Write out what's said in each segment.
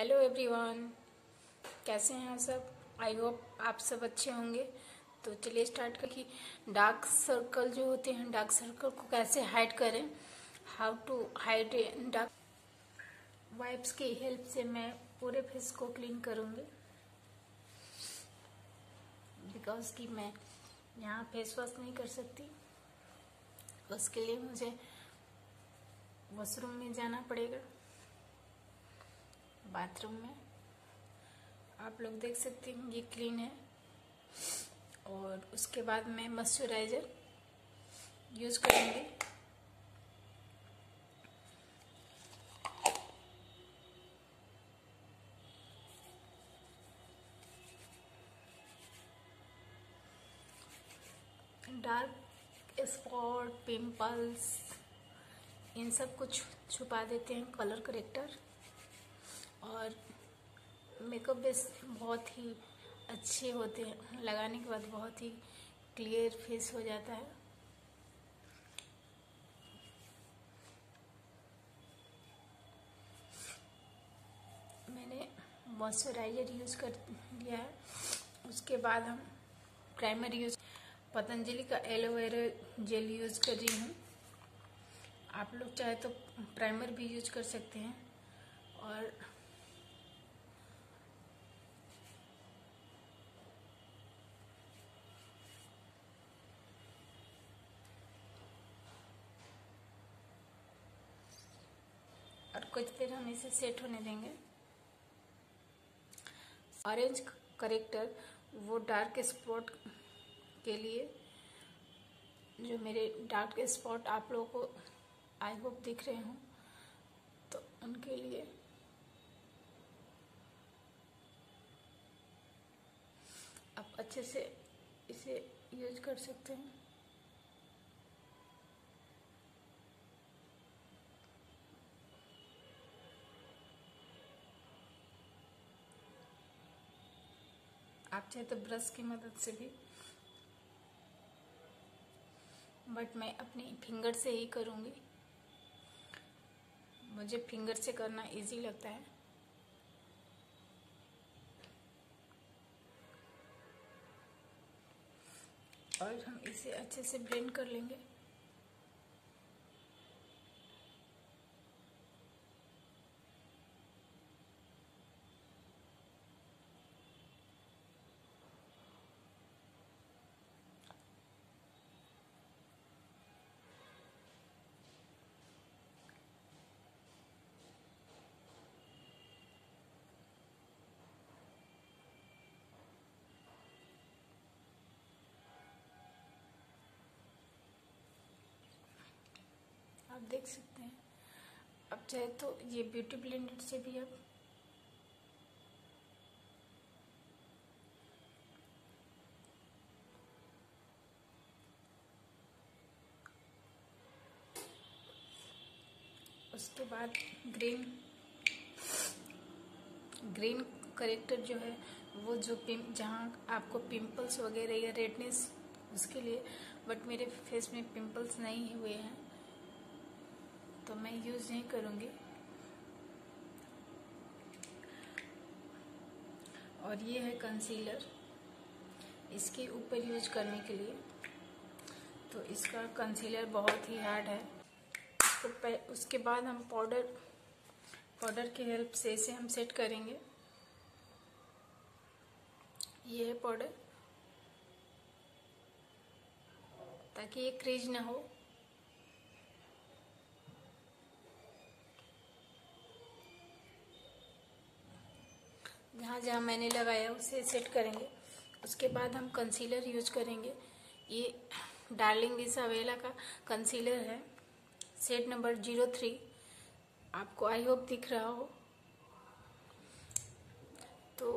Hello everyone, कैसे हैं आप सब। आई होप आप सब अच्छे होंगे। तो चलिए स्टार्ट कर कि डार्क सर्कल जो होते हैं, डार्क सर्कल को कैसे हाइड करें, how to hide dark. Wipes की हेल्प से मैं पूरे फेस को क्लीन करूँगी, बिकॉज कि मैं यहाँ फेस वॉश नहीं कर सकती। उसके लिए मुझे वॉशरूम में जाना पड़ेगा, बाथरूम में। आप लोग देख सकते हैं ये क्लीन है। और उसके बाद मैं मॉइस्चराइज़र यूज़ करूँगी। डार्क स्पॉट, पिंपल्स, इन सब कुछ छुपा देते हैं कलर करेक्टर। और मेकअप बेस बहुत ही अच्छे होते हैं, लगाने के बाद बहुत ही क्लियर फेस हो जाता है। मैंने मॉइस्चराइज़र यूज़ कर लिया है। उसके बाद हम प्राइमर यूज़, पतंजलि का एलोवेरा जेल यूज़ कर रही हूँ। आप लोग चाहे तो प्राइमर भी यूज कर सकते हैं। और कुछ देर हम इसे सेट होने देंगे। ऑरेंज करेक्टर वो डार्क स्पॉट के लिए, जो मेरे डार्क स्पॉट आप लोगों को आई होप दिख रहे हों, तो उनके लिए आप अच्छे से इसे यूज कर सकते हैं। आप चाहे तो ब्रश की मदद से भी, बट मैं अपनी फिंगर से ही करूँगी। मुझे फिंगर से करना इजी लगता है। और हम इसे अच्छे से ब्लेंड कर लेंगे। आप देख सकते हैं। अब चाहे तो ये ब्यूटी ब्लेंडर से भी आप उसके बाद ग्रीन करेक्टर जो है वो जो जहाँ आपको पिंपल्स वगैरह या रेडनेस, उसके लिए। बट मेरे फेस में पिंपल्स नहीं हुए हैं तो मैं यूज़ नहीं करूँगी। और ये है कंसीलर, इसके ऊपर यूज करने के लिए। तो इसका कंसीलर बहुत ही हार्ड है। उसके बाद हम पाउडर की हेल्प से इसे हम सेट करेंगे। ये है पाउडर, ताकि ये क्रीज ना हो। जहाँ जहाँ मैंने लगाया उसे सेट करेंगे। उसके बाद हम कंसीलर यूज करेंगे। ये डार्लिंग इसाबेला का कंसीलर है, शेड नंबर 03। आपको आई होप दिख रहा हो। तो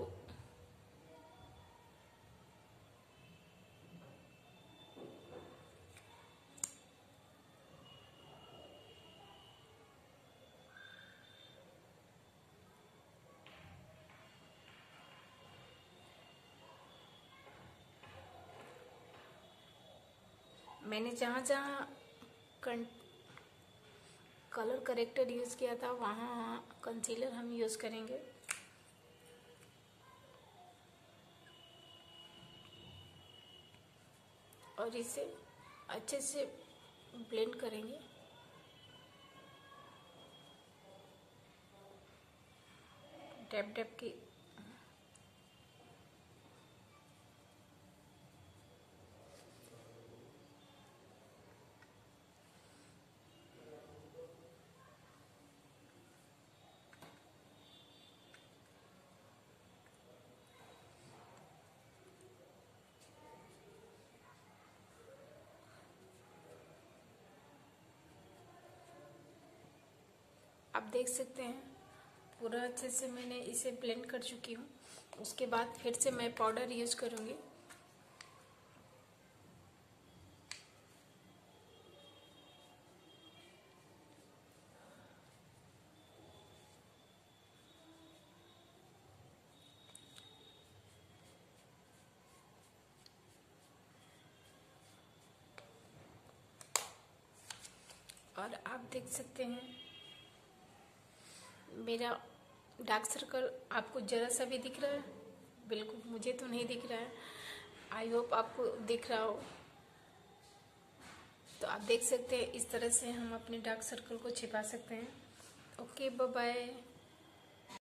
मैंने जहाँ जहाँ कलर करेक्टर यूज़ किया था वहाँ कंसीलर हम यूज़ करेंगे। और इसे अच्छे से ब्लेंड करेंगे। डैब डैब की आप देख सकते हैं पूरा अच्छे से मैंने इसे ब्लेंड कर चुकी हूँ। उसके बाद फिर से मैं पाउडर यूज करूँगी। और आप देख सकते हैं मेरा डार्क सर्कल आपको ज़रा सा भी दिख रहा है? बिल्कुल मुझे तो नहीं दिख रहा है। आई होप आपको दिख रहा हो। तो आप देख सकते हैं इस तरह से हम अपने डार्क सर्कल को छिपा सकते हैं। Okay, bye bye.